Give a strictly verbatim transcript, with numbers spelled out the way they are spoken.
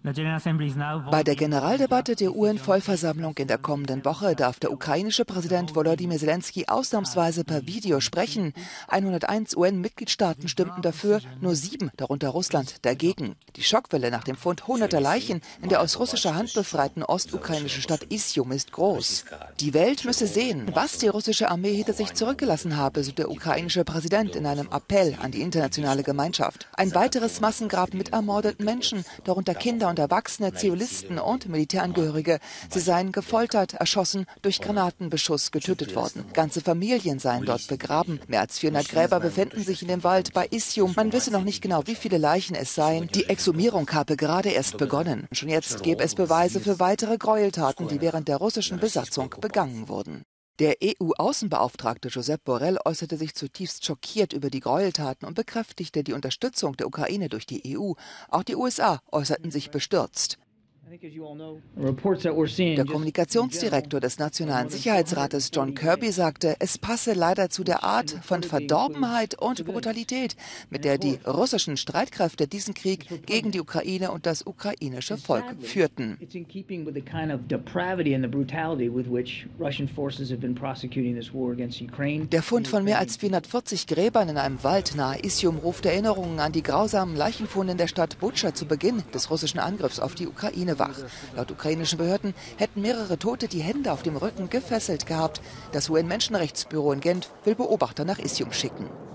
Bei der Generaldebatte der U N-Vollversammlung in der kommenden Woche darf der ukrainische Präsident Volodymyr Zelensky ausnahmsweise per Video sprechen. hunderteins U N-Mitgliedstaaten stimmten dafür, nur sieben, darunter Russland, dagegen. Die Schockwelle nach dem Fund hunderter Leichen in der aus russischer Hand befreiten ostukrainischen Stadt Isjum ist groß. Die Welt müsse sehen, was die russische Armee hinter sich zurückgelassen habe, so der ukrainische Präsident in einem Appell an die internationale Gemeinschaft. Ein weiteres Massengrab mit ermordeten Menschen, darunter Kinder und Erwachsene, Zivilisten und Militärangehörige. Sie seien gefoltert, erschossen, durch Granatenbeschuss getötet worden. Ganze Familien seien dort begraben. Mehr als vierhundert Gräber befinden sich in dem Wald bei Isjum. Man wisse noch nicht genau, wie viele Leichen es seien. Die Exhumierung habe gerade erst begonnen. Schon jetzt gäbe es Beweise für weitere Gräueltaten, die während der russischen Besatzung begangen wurden. Der E U-Außenbeauftragte Josep Borrell äußerte sich zutiefst schockiert über die Gräueltaten und bekräftigte die Unterstützung der Ukraine durch die E U. Auch die U S A äußerten sich bestürzt. Der Kommunikationsdirektor des Nationalen Sicherheitsrates John Kirby sagte, es passe leider zu der Art von Verdorbenheit und Brutalität, mit der die russischen Streitkräfte diesen Krieg gegen die Ukraine und das ukrainische Volk führten. Der Fund von mehr als vierhundertvierzig Gräbern in einem Wald nahe Isjum ruft Erinnerungen an die grausamen Leichenfunde in der Stadt Butscha zu Beginn des russischen Angriffs auf die Ukraine wach. Laut ukrainischen Behörden hätten mehrere Tote die Hände auf dem Rücken gefesselt gehabt. Das U N-Menschenrechtsbüro in Genf will Beobachter nach Isjum schicken.